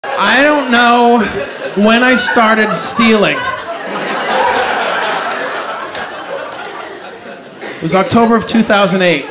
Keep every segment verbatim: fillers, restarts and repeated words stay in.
I don't know when I started stealing. It was October of two thousand eight.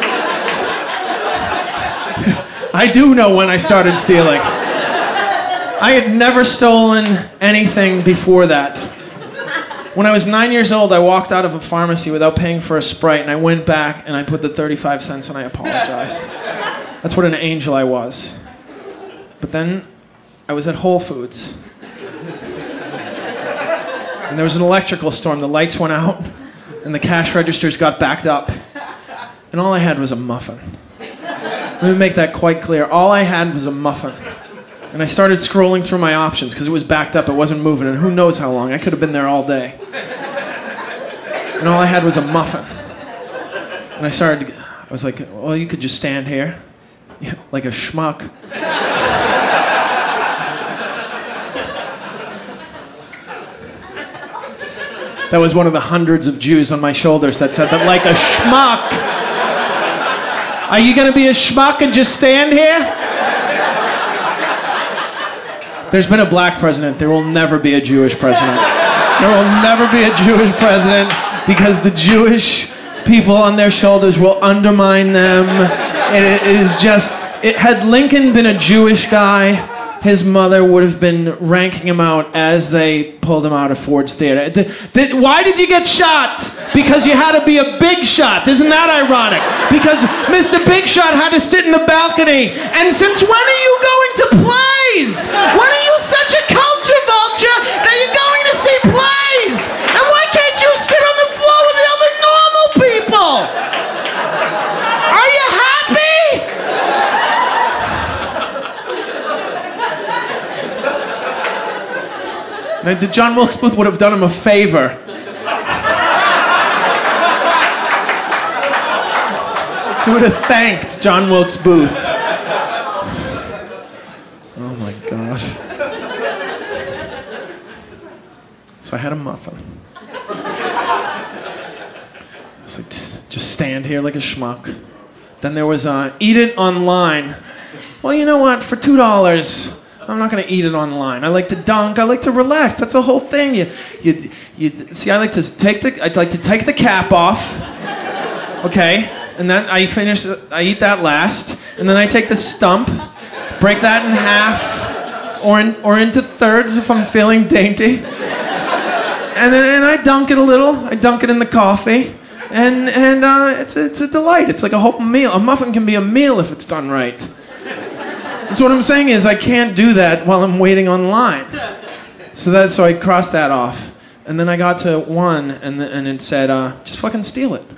I do know when I started stealing. I had never stolen anything before that. When I was nine years old, I walked out of a pharmacy without paying for a Sprite, and I went back and I put the thirty-five cents and I apologized. That's what an angel I was. But then I was at Whole Foods. And there was an electrical storm. The lights went out, and the cash registers got backed up. And all I had was a muffin. Let me make that quite clear. All I had was a muffin. And I started scrolling through my options because it was backed up, it wasn't moving, and who knows how long. I could have been there all day. And all I had was a muffin. And I started, I was like, well, you could just stand here, yeah, like a schmuck. That was one of the hundreds of Jews on my shoulders that said that, like a schmuck. Are you gonna be a schmuck and just stand here? There's been a black president. There will never be a Jewish president. There will never be a Jewish president because the Jewish people on their shoulders will undermine them. It is just, it, had Lincoln been a Jewish guy, his mother would have been ranking him out as they pulled him out of Ford's Theater. The, the, why did you get shot? Because you had to be a big shot. Isn't that ironic? Because Mister Big Shot had to sit in the balcony. And since when are you going to plays? When are you such a culture vulture that you're going to see plays? And why can't you sit on the floor with the other normal people? Are you happy? Now, the John Wilkes Booth would have done him a favor. He would have thanked John Wilkes Booth. Oh my gosh. So I had a muffin. It's like, just stand here like a schmuck. Then there was uh, eat it online. Well, you know what? For two dollars, I'm not gonna eat it online. I like to dunk. I like to relax. That's the whole thing. You, you, you. See, I like to take the. I'd like to take the cap off. Okay, and then I finish. I eat that last, and then I take the stump, break that in half, or in, or into thirds if I'm feeling dainty, and then and I dunk it a little. I dunk it in the coffee, and and uh, it's it's a delight. It's like a whole meal. A muffin can be a meal if it's done right. So what I'm saying is I can't do that while I'm waiting online. So that so I crossed that off, and then I got to one, and the, and it said, uh, just fucking steal it.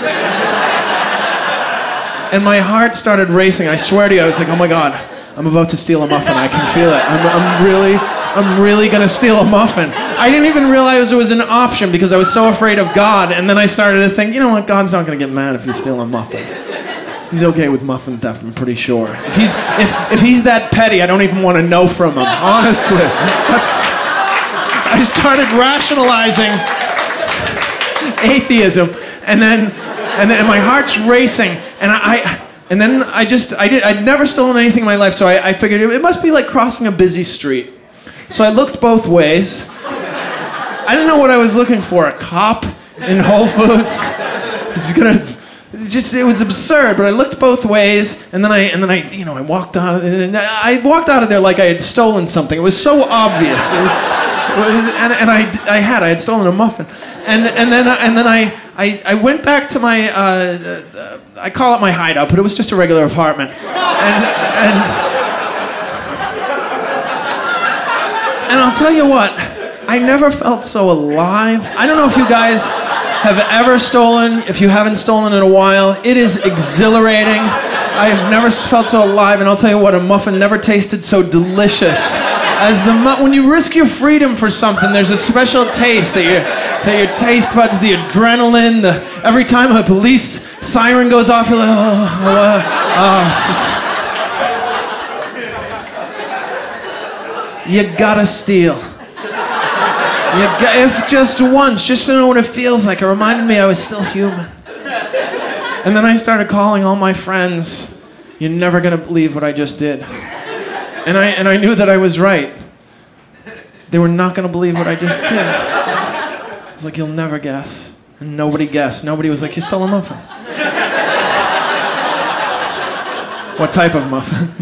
And my heart started racing. I swear to you, I was like, oh my God, I'm about to steal a muffin. I can feel it. I'm, I'm really, I'm really gonna steal a muffin. I didn't even realize it was an option because I was so afraid of God. And then I started to think, you know what? God's not gonna get mad if you steal a muffin. He's okay with muffin theft, I'm pretty sure. If he's, if, if he's that petty, I don't even want to know from him, honestly. That's, I started rationalizing atheism, and then, and then my heart's racing, and I, I and then I just, I did, I'd never stolen anything in my life, so I, I figured it must be like crossing a busy street. So I looked both ways. I didn't know what I was looking for, a cop in Whole Foods. He's gonna... It just, it was absurd, but I looked both ways, and then I, and then I, you know, I walked out, and I walked out of there like I had stolen something. It was so obvious. It was, it was and, and I, I had, I had stolen a muffin, and and then, and then I, I, I went back to my, uh, uh, I call it my hideout, but it was just a regular apartment, and and and I'll tell you what, I never felt so alive. I don't know if you guys have ever stolen. If you haven't stolen in a while, it is exhilarating. I have never felt so alive, and I'll tell you what, a muffin never tasted so delicious as the mu- when you risk your freedom for something, there's a special taste that your, that your taste buds, the adrenaline, the, every time a police siren goes off, you're like, oh, oh, oh, it's just... You gotta steal. You got, if just once, just to know what it feels like. It reminded me I was still human. And then I started calling all my friends. You're never gonna believe what I just did. And I, and I knew that I was right. They were not going to believe what I just did. I was like, you'll never guess. And nobody guessed. Nobody was like, you stole a muffin. What type of muffin?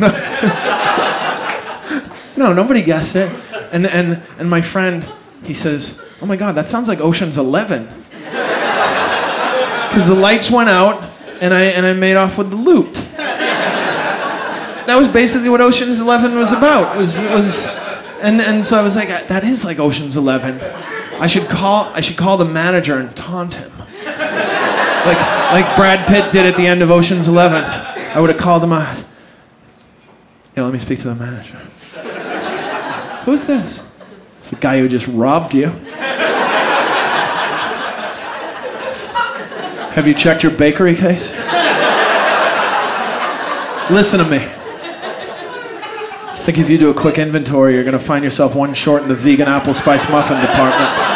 No, nobody guessed it. And, and, and my friend, he says, oh my God, that sounds like Ocean's Eleven. Because the lights went out, and I, and I made off with the loot. That was basically what Ocean's Eleven was about. Was, was, and, and so I was like, that is like Ocean's Eleven. I should call, I should call the manager and taunt him. Like, like Brad Pitt did at the end of Ocean's Eleven. I would have called him out. Yeah, let me speak to the manager. Who's this? It's the guy who just robbed you. Have you checked your bakery case? Listen to me. I think if you do a quick inventory, you're going to find yourself one short in the vegan apple spice muffin department.